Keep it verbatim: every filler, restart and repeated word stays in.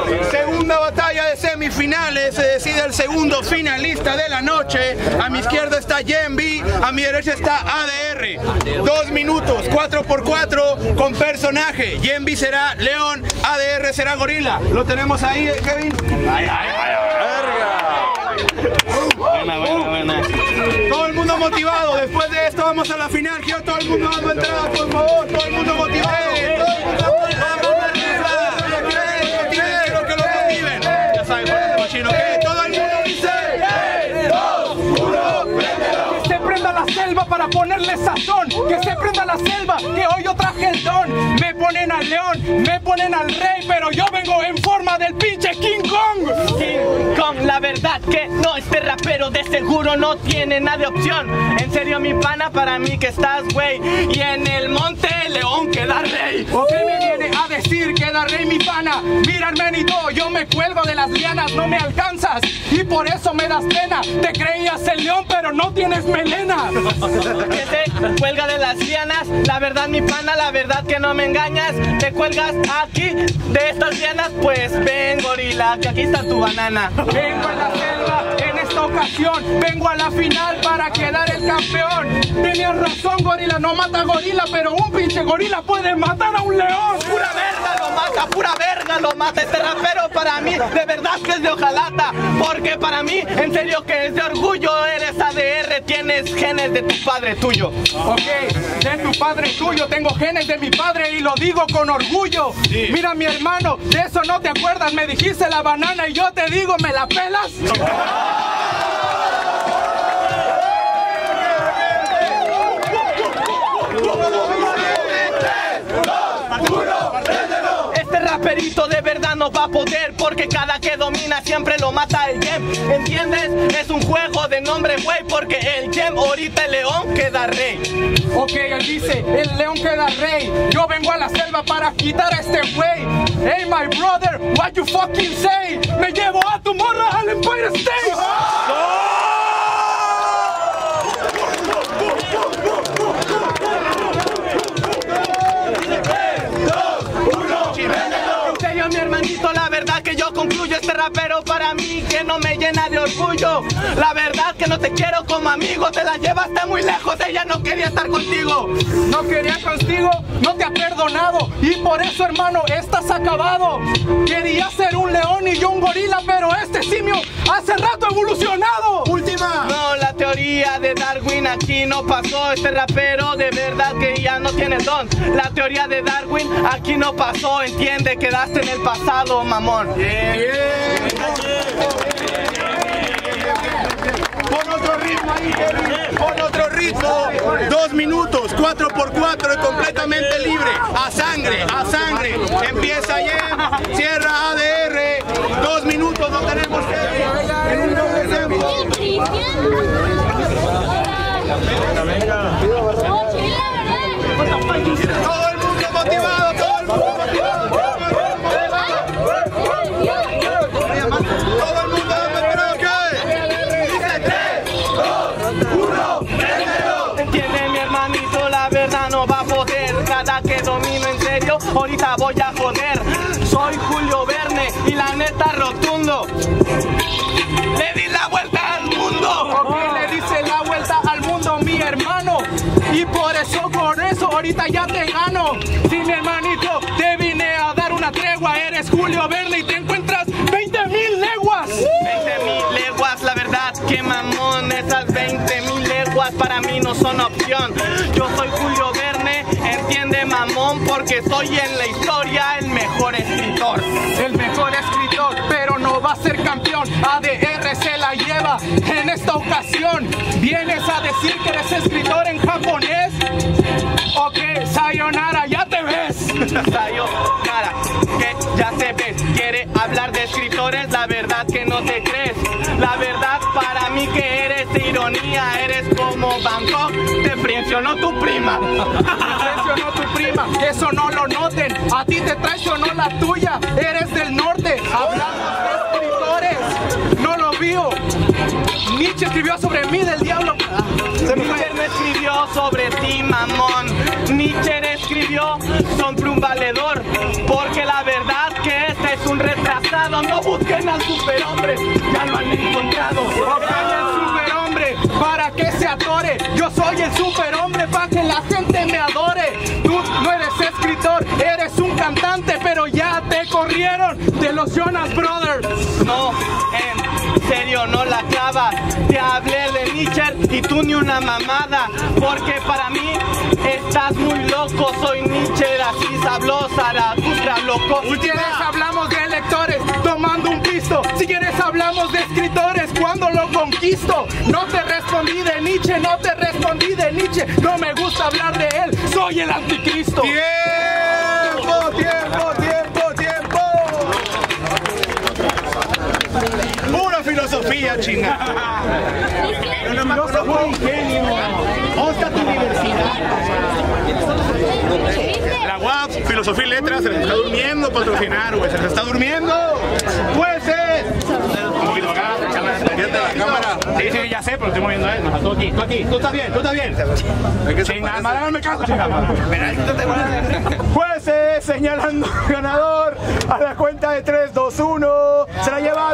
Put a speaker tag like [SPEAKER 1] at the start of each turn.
[SPEAKER 1] Segunda batalla de semifinales, se decide el segundo finalista de la noche. A mi izquierda está Yenbi, a mi derecha está A D R. Dos minutos, cuatro por cuatro con personaje. Yenbi será león, A D R será gorila. Lo tenemos ahí, Kevin. Ay, ay, ay, buena, buena, buena. Todo el mundo motivado. Después de esto vamos a la final. Quiero todo el mundo dando entrada, por favor. Todo el mundo motivado. Todo el mundo quiero que lo motiven. Ya saben cuál es el machino. Todo el mundo dice tres, dos, uno, préndelo.
[SPEAKER 2] Que se prenda la selva para ponerle sazón. Que se prenda la selva, que hoy yo traje el don. Me ponen al león, me ponen al rey, pero yo vengo en forma del pinche King Kong.
[SPEAKER 3] King Kong, la verdad que no, este rapero de seguro no tiene nada de opción. En serio mi pana, para mí que estás güey. Y en el monte león queda rey.
[SPEAKER 2] ¿O qué me viene a decir queda rey mi pana? Mira hermanito, yo me cuelgo de las lianas, no me alcanzas y por eso me das pena. Te creías el león pero no tienes melena.
[SPEAKER 3] Que te cuelga de las lianas, la verdad mi pana, la verdad que no me engañas. Te cuelgas aquí de estas lianas, pues ven gorila, que aquí está tu banana.
[SPEAKER 2] Vengo en la selva en esta ocasión, vengo a la final para quedar el campeón. Tenías razón gorila, no mata gorila, pero un pinche gorila puede matar a un león.
[SPEAKER 3] Pura verga lo mata, pura verga lo mata. Este rapero para mí, de verdad que es de hojalata. Porque para mí, en serio que es de orgullo. Eres A D R, tienes genes de tu padre tuyo.
[SPEAKER 2] Ok, de tu padre tuyo, tengo genes de mi padre y lo digo con orgullo. Sí. Mira mi hermano, de eso no te acuerdas, me dijiste la banana y yo te digo, ¿me la pelas?
[SPEAKER 3] Este raperito de verdad no va a poder, porque cada que domina siempre lo mata el Gem. ¿Entiendes? Es un juego de nombre güey, porque el Gem ahorita el león queda rey.
[SPEAKER 2] Ok, él dice, el león queda rey. Yo vengo a la selva para quitar a este güey. Hey my brother, what you fucking say? Me llevo a tu morra al Empire State.
[SPEAKER 3] Mi hermanito, la verdad que yo concluyo este rapero para mí que no me llena de orgullo. La verdad que no te quiero como amigo, te la llevaste muy lejos, ella no quería estar contigo.
[SPEAKER 2] No quería contigo, no te ha perdonado y por eso hermano estás acabado. Quería ser un león y yo un gorila, pero este simio hace rato evolucionado.
[SPEAKER 1] Última.
[SPEAKER 3] No, la teoría de Darwin aquí no pasó. Este rapero de verdad que ya no tiene don. La teoría de Darwin aquí no pasó, entiende, quedaste en el pasado, mamón.
[SPEAKER 1] Bien, bien. Pon otro ritmo ahí, Kevin. Pon otro ritmo. Dos minutos, cuatro por cuatro y completamente libre. A sangre, a sangre. Empieza Yen, cierra A D R. Dos minutos no tenemos, Kevin. En un doble tiempo. Todo el mundo motivado, todo el mundo motivado. Todo el mundo dice tres, dos, uno, préndelo.
[SPEAKER 3] Entiende mi hermanito, la verdad no va a poder. Cada que domino en serio, ahorita voy a joder. Soy Julio Verne y la neta rotundo. Le di la vuelta al mundo.
[SPEAKER 2] Ok, le dice la vuelta al mundo mi hermano. Y por eso, por eso ahorita ya te gano. Sí, mi hermanito, te vine a dar una tregua. Eres Julio Verne y te encuentras veinte mil leguas.
[SPEAKER 3] veinte mil leguas, la verdad que mamón. Esas veinte mil leguas para mí no son opción. Yo soy Julio Verne, entiende mamón, porque soy en la historia el mejor escritor.
[SPEAKER 2] El mejor escritor, pero no va a ser campeón. A D R se la lleva en esta ocasión. ¿Vienes a decir que eres escritor en japonés? Ok, sayonara, ya te ves.
[SPEAKER 3] Sayonara, que ya se ves. Quiere hablar de escritores, la verdad que no te crees. La verdad para mí que eres de ironía. Eres como Bangkok, te traicionó tu prima.
[SPEAKER 2] Te traicionó tu prima, eso no lo noten. A ti te traicionó la tuya, eres del norte. Hablamos de escritores, no lo vio. Nietzsche escribió sobre mí del diablo.
[SPEAKER 3] Nietzsche no escribió sobre ti, mamón. Nietzsche escribió sobre un valedor, porque la verdad que este es un retrasado. encontrado. No busquen al superhombre, ya lo han encontrado.
[SPEAKER 2] Busquen el superhombre para que se atore. Yo soy el superhombre para que la gente me adore. Tú no eres escritor, eres un cantante, pero ya te corrieron de los Jonas Brothers.
[SPEAKER 3] No, en serio, no la clava. Te hablé de Nietzsche y tú ni una mamada. Porque para mí estás muy loco. Soy Nietzsche, así habló Zaratustra, loco.
[SPEAKER 2] Si quieres hablamos de lectores tomando un pisto. Si quieres hablamos de escritores cuando lo conquisto. No te respondí de Nietzsche, no te respondí de Nietzsche. No me gusta hablar de él, soy el anticristo.
[SPEAKER 1] ¡Tiempo, tiempo, tiempo, tiempo! Pura filosofía, chinga. Yo no me conozco ingenio. ¿Dónde está tu universidad? La U A P, Filosofía y Letras, se les está durmiendo patrocinar, güey. Se les está durmiendo. ¡Jueces! Un poquito acá, la cámara. Sí, sí, ya sé, pero estoy moviendo a él. Tú aquí, tú aquí. Tú estás bien, tú estás bien. Chinga, dame caso, chinga. Jueces señalando ganador a la cuenta de tres, dos, uno. Se la lleva